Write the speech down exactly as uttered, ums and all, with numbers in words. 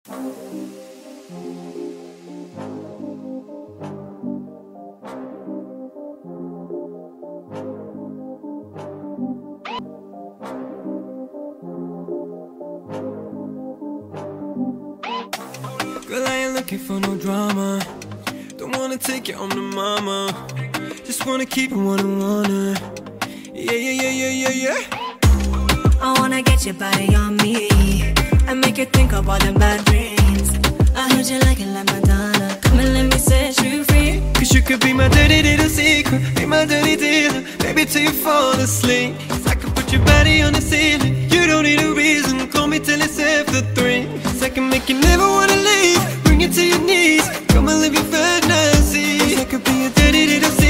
Girl, I ain't looking for no drama. Don't wanna take you home to mama. Just wanna keep it one on one. Yeah, yeah, yeah, yeah, yeah, yeah. I wanna get your body on me and make you think of all the bad dreams. I heard you like it like Madonna. Come and let me set you free. Cause you could be my dirty little secret, be my dirty dealer, baby, till you fall asleep. Cause I could put your body on the ceiling. You don't need a reason, call me till it's after three. Cause I can make you never wanna leave, bring you to your knees. Come and live your fantasies. I could be a dirty little secret.